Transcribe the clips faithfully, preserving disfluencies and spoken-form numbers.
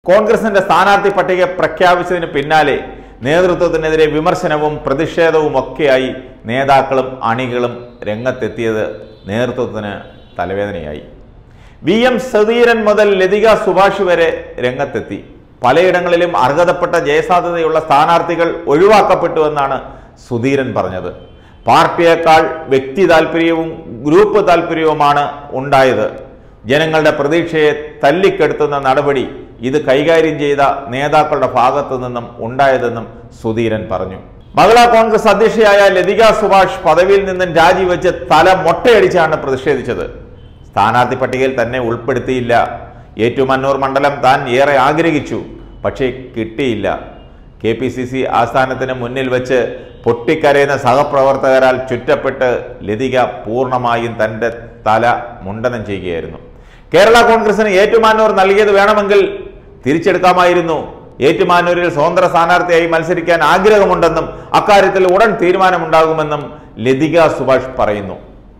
കോൺഗ്രസിന്റെ സ്ഥാനാർത്ഥി പട്ടിക പ്രഖ്യാപിച്ചതിന് പിന്നാലെ നേതൃത്വത്തിനെതിരെ വിമർശനവും പ്രതിഷേധവും ഒക്കെയായി നേതാക്കളും അണികളും രംഗത്തെത്തിയത് നേതൃത്വത്തിന് തലവേദനയായി. വി എം സുധീരൻ മുതൽ ലതിക സുഭാഷ് വരെ രംഗത്തെത്തി. പലയിടങ്ങളിലും അർഹതപ്പെട്ട ജയസാധ്യതയുള്ള സ്ഥാനാർത്ഥികൾ ഒഴിവാക്കപ്പെട്ടുവെന്നാണ് സുധീരൻ പറഞ്ഞത്. പാർട്ടിയേക്കാൾ വ്യക്തി താല്പര്യവും ഗ്രൂപ്പ് താല്പര്യവുമാണ് ഉണ്ടായത്. ജനങ്ങളുടെ പ്രതീക്ഷയെ തല്ലിക്കെടുത്തുന്ന നടപടി ഇത് കൈകാര്യം ചെയ്ത നേതാക്കളുടെ ഭാഗത്തു നിന്നും ഉണ്ടായതെന്നും സുധീരൻ പറഞ്ഞു. മഹിളാ കോൺഗ്രസ് അധ്യക്ഷയായ ലതിക സുഭാഷ് പദവിയിൽ നിന്നും രാജിവെച്ച് തല മൊട്ടയടിച്ചാണ് പ്രതിഷേധിച്ചത്. സ്ഥാനാർത്ഥി പട്ടികയിൽ തന്നെ ഉൾപ്പെടുത്തിയില്ല. ഏറ്റുമാനൂർ മണ്ഡലം താൻ ഏറെ ആഗ്രഹിച്ചു, പക്ഷേ കിട്ടിയില്ല. കെ പി സി സി ആസ്ഥാനത്തിന് മുന്നിൽ വെച്ച് പൊട്ടിക്കരയുന്ന സഹപ്രവർത്തകരാൽ ചുറ്റപ്പെട്ട് ലതിക പൂർണ്ണമായും തൻ്റെ തല മുണ്ടനം ചെയ്യുകയായിരുന്നു. കേരള കോൺഗ്രസിന് ഏറ്റുമാനൂർ നൽകിയത് വേണമെങ്കിൽ തിരിച്ചെടുക്കാമായിരുന്നു. ഏറ്റുമാനൂരിൽ സ്വതന്ത്ര സ്ഥാനാർത്ഥിയായി മത്സരിക്കാൻ ആഗ്രഹമുണ്ടെന്നും അക്കാര്യത്തിൽ ഉടൻ തീരുമാനമുണ്ടാകുമെന്നും ലതിക സുഭാഷ് പറയുന്നു.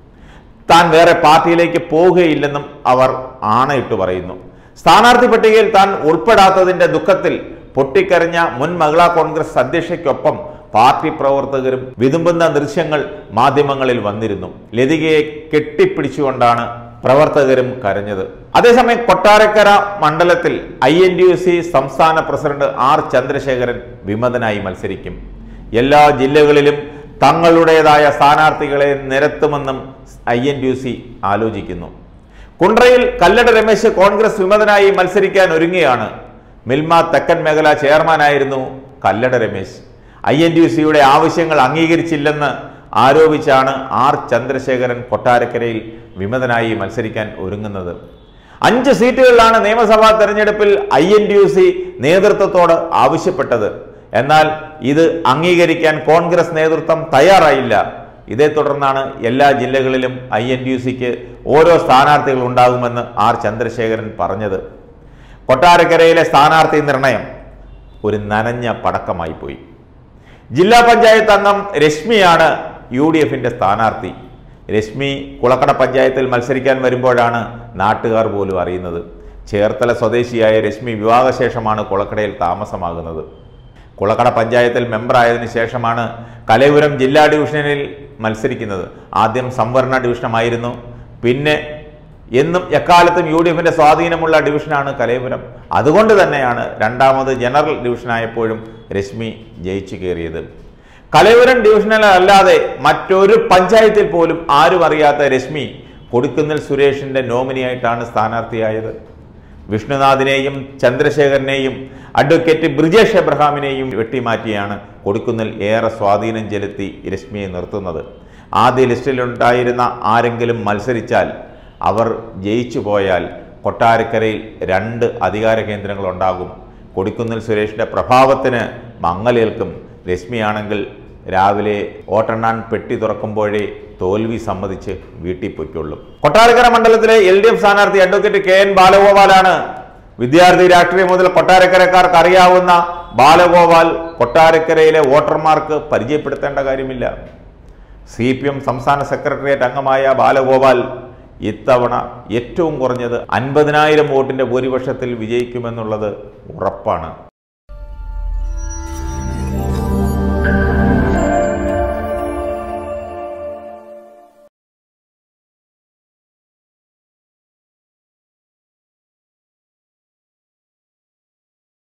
താൻ വേറെ പാർട്ടിയിലേക്ക് പോവുകയില്ലെന്നും അവർ ആണയിട്ട് പറയുന്നു. സ്ഥാനാർത്ഥി പട്ടികയിൽ താൻ ഉൾപ്പെടാത്തതിന്റെ ദുഃഖത്തിൽ പൊട്ടിക്കരഞ്ഞ മുൻ മഹിളാ കോൺഗ്രസ് അധ്യക്ഷയ്ക്കൊപ്പം പാർട്ടി പ്രവർത്തകരും വിതുമ്പുന്ന ദൃശ്യങ്ങൾ മാധ്യമങ്ങളിൽ വന്നിരുന്നു. ലതികയെ കെട്ടിപ്പിടിച്ചുകൊണ്ടാണ് പ്രവർത്തകരും കരഞ്ഞത്. അതേസമയം കൊട്ടാരക്കര മണ്ഡലത്തിൽ I N D U C സംസ്ഥാന പ്രസിഡന്റ് ആർ ചന്ദ്രശേഖരൻ വിമതനായി മത്സരിക്കും. എല്ലാ ജില്ലകളിലും തങ്ങളുടേതായ സ്ഥാനാർത്ഥികളെ നിരത്തുമെന്നും I N D U C ആലോചിക്കുന്നു. കുണ്ട്രയിൽ കല്ലട രമേശ് കോൺഗ്രസ് വിമതനായി മത്സരിക്കാൻ ഒരുങ്ങുകയാണ്. മിൽമ തെക്കൻ മേഖല ചെയർമാനായിരുന്നു Kallada Ramesh. I N D U സിയുടെ ആവശ്യങ്ങൾ അംഗീകരിച്ചില്ലെന്ന് ആരോപിച്ചാണ് ആർ ചന്ദ്രശേഖരൻ കൊട്ടാരക്കരയിൽ വിമതനായി മത്സരിക്കാൻ ഒരുങ്ങുന്നത്. അഞ്ച് സീറ്റുകളിലാണ് നിയമസഭാ തെരഞ്ഞെടുപ്പിൽ I N D U C നേതൃത്വത്തോട് ആവശ്യപ്പെട്ടത്. എന്നാൽ ഇത് അംഗീകരിക്കാൻ കോൺഗ്രസ് നേതൃത്വം തയ്യാറായില്ല. ഇതേ തുടർന്നാണ് എല്ലാ ജില്ലകളിലും ഐ എൻ ഡി യു സിക്ക് ഓരോ സ്ഥാനാർത്ഥികൾ ഉണ്ടാകുമെന്ന് ആർ ചന്ദ്രശേഖരൻ പറഞ്ഞത്. കൊട്ടാരക്കരയിലെ സ്ഥാനാർത്ഥി നിർണയം ഒരു നനഞ്ഞ പടക്കമായി പോയി. ജില്ലാ പഞ്ചായത്ത് അംഗം രശ്മിയാണ് യു ഡി എഫിന്റെ സ്ഥാനാർത്ഥി. രശ്മി കുളക്കട പഞ്ചായത്തിൽ മത്സരിക്കാൻ വരുമ്പോഴാണ് നാട്ടുകാർ പോലും അറിയുന്നത്. ചേർത്തല സ്വദേശിയായ രശ്മി വിവാഹശേഷമാണ് കുളക്കടയിൽ താമസമാകുന്നത്. കുളക്കട പഞ്ചായത്തിൽ മെമ്പറായതിനു ശേഷമാണ് കലൈപുരം ജില്ലാ ഡിവിഷനിൽ മത്സരിക്കുന്നത്. ആദ്യം സംവരണ ഡിവിഷനുമായിരുന്നു. പിന്നെ എന്നും എക്കാലത്തും യു ഡി എഫിന്റെ സ്വാധീനമുള്ള ഡിവിഷനാണ് കലൈപുരം. അതുകൊണ്ട് തന്നെയാണ് രണ്ടാമത് ജനറൽ ഡിവിഷനായപ്പോഴും രശ്മി ജയിച്ചു കയറിയത്. കലൈപുരം ഡിവിഷനിലല്ലാതെ മറ്റൊരു പഞ്ചായത്തിൽ പോലും ആരും അറിയാത്ത രശ്മി കൊടിക്കുന്നിൽ സുരേഷിന്റെ നോമിനിയായിട്ടാണ് സ്ഥാനാർത്ഥിയായത്. വിഷ്ണുനാഥിനെയും ചന്ദ്രശേഖരനെയും അഡ്വക്കേറ്റ് ബ്രിജേഷ് എബ്രഹാമിനെയും വെട്ടിമാറ്റിയാണ് കൊടിക്കുന്നിൽ ഏറെ സ്വാധീനം ചെലുത്തി രശ്മിയെ നിർത്തുന്നത്. ആദ്യ ലിസ്റ്റിലുണ്ടായിരുന്ന ആരെങ്കിലും മത്സരിച്ചാൽ അവർ ജയിച്ചു പോയാൽ കൊട്ടാരക്കരയിൽ രണ്ട് അധികാര കേന്ദ്രങ്ങളുണ്ടാകും. കൊടിക്കുന്നിൽ സുരേഷിന്റെ പ്രഭാവത്തിന് മങ്ങലേൽക്കും. രശ്മിയാണെങ്കിൽ രാവിലെ വോട്ടെണ്ണാൻ പെട്ടി തുറക്കുമ്പോഴേ തോൽവി സമ്മതിച്ച് വീട്ടിൽ പൊയ്ക്കൊള്ളും. കൊട്ടാരക്കര മണ്ഡലത്തിലെ എൽ ഡി എഫ് സ്ഥാനാർത്ഥി അഡ്വക്കേറ്റ് കെ എൻ ബാലഗോപാലാണ്. വിദ്യാർത്ഥി രാഷ്ട്രീയം മുതൽ കൊട്ടാരക്കരക്കാർക്ക് അറിയാവുന്ന ബാലഗോപാൽ കൊട്ടാരക്കരയിലെ വോട്ടർമാർക്ക് പരിചയപ്പെടുത്തേണ്ട കാര്യമില്ല. സി പി എം സംസ്ഥാന സെക്രട്ടേറിയറ്റ് അംഗമായ ബാലഗോപാൽ ഇത്തവണ ഏറ്റവും കുറഞ്ഞത് അൻപതിനായിരം വോട്ടിന്റെ ഭൂരിപക്ഷത്തിൽ വിജയിക്കുമെന്നുള്ളത് ഉറപ്പാണ്.